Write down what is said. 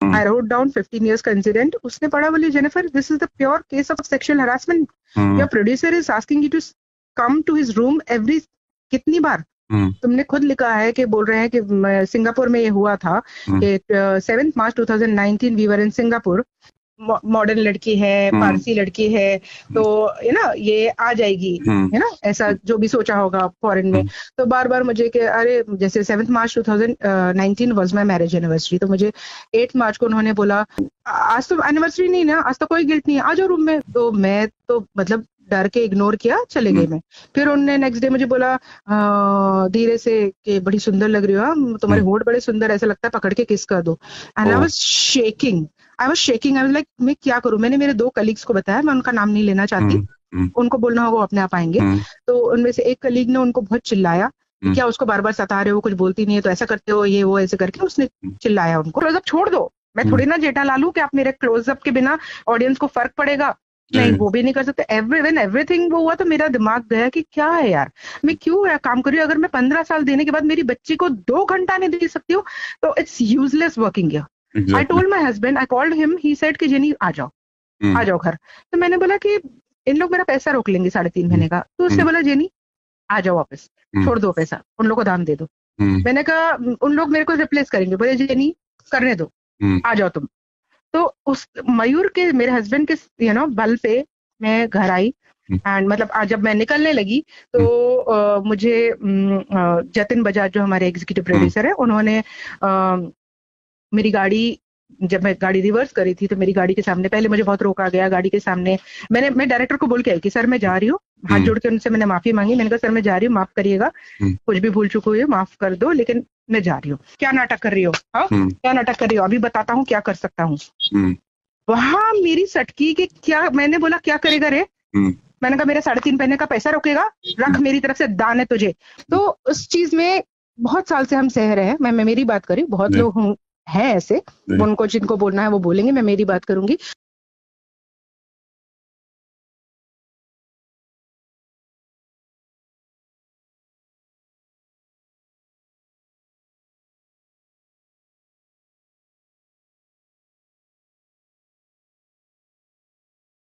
आई wrote down 15 years का incident. उसने पढ़ा, बोली Jennifer this is the pure case of sexual harassment, your producer is asking you to come to his room every, कितनी बार तुमने खुद लिखा है कि बोल रहे हैं कि सिंगापुर में ये हुआ था कि 7 March 2019 we were in Singapore, modern लड़की है, पारसी लड़की है, तो ना ये आ जाएगी, है ना, ऐसा जो भी सोचा होगा फॉरेन में। तो बार बार मुझे कि अरे जैसे 7 March 2019 was my marriage anniversary, तो मुझे 8 March को उन्होंने बोला आज तो एनिवर्सरी नहीं ना, आज तो कोई गिल्ट नहीं है, आ जाओ रूम में। तो मैं तो मतलब डर के इग्नोर किया, चले गए मैं। फिर उन्होंने नेक्स्ट डे मुझे बोला धीरे से कि बड़ी सुंदर लग रही हो, तुम्हारे होंठ बड़े सुंदर, ऐसा लगता है पकड़ के किस कर दो। And I was shaking, I was like मैं क्या करूं। मैंने मेरे 2 कलीग्स को बताया, मैं उनका नाम नहीं लेना चाहती, उनको बोलना होगा वो अपने आप आएंगे। तो उनमें से एक कलीग ने उनको बहुत चिल्लाया, क्या उसको बार बार सता रहे हो, कुछ बोलती नहीं है तो ऐसा करते हो, ये वो ऐसे करके उसने चिल्लाया उनको। क्लोजअप छोड़ दो, मैं थोड़ी ना जेठालाल हूं कि आप मेरे क्लोजअप के बिना ऑडियंस को फर्क पड़ेगा, नहीं वो भी नहीं कर सकते। एवरीथिंग वो हुआ तो मेरा दिमाग गया कि क्या है यार, मैं क्यों काम कर रही हूँ। अगर मैं 15 साल देने के बाद मेरी बच्ची को 2 घंटा नहीं दे सकती हूँ तो it's useless working here. I told my husband, I called him, he said कि जेनी आ जाओ घर। तो मैंने बोला कि इन लोग मेरा पैसा रोक लेंगे 3.5 महीने का। तो उसने बोला जेनी आ जाओ वापस, छोड़ दो पैसा, उन लोग को दान दे दो। मैंने कहा उन लोग मेरे को रिप्लेस करेंगे। बोले जेनी करने दो, आ जाओ तुम। तो उस मयूर के, मेरे हस्बैंड के बल पे मैं घर आई। एंड मतलब आज जब मैं निकलने लगी तो मुझे जतिन बजाज जो हमारे एग्जीक्यूटिव प्रोड्यूसर है, उन्होंने मेरी गाड़ी, जब मैं गाड़ी रिवर्स करी थी तो मेरी गाड़ी के सामने पहले मुझे बहुत रोका गया। गाड़ी के सामने मैं डायरेक्टर को बोल के आई कि सर मैं जा रही हूँ, हाथ जोड़ के उनसे मैंने माफी मांगी। मैंने कहा सर मैं जा रही हूँ, माफ करिएगा, कुछ भी भूल चुकी हुई माफ कर दो, लेकिन मैं जा रही हूँ। क्या नाटक कर रही हो, हाँ क्या नाटक कर रही हो, अभी बताता हूँ क्या कर सकता हूँ। वहां मेरी सटकी कि क्या, मैंने बोला क्या करेगा रे। मैंने कहा मेरे 3.5 महीने का पैसा रोकेगा, रख, मेरी तरफ से दान है तुझे। तो उस चीज में बहुत साल से हम सह रहे हैं। मैं मेरी बात करी, बहुत लोग हैं ऐसे, उनको जिनको बोलना है वो बोलेंगे, मैं मेरी बात करूंगी।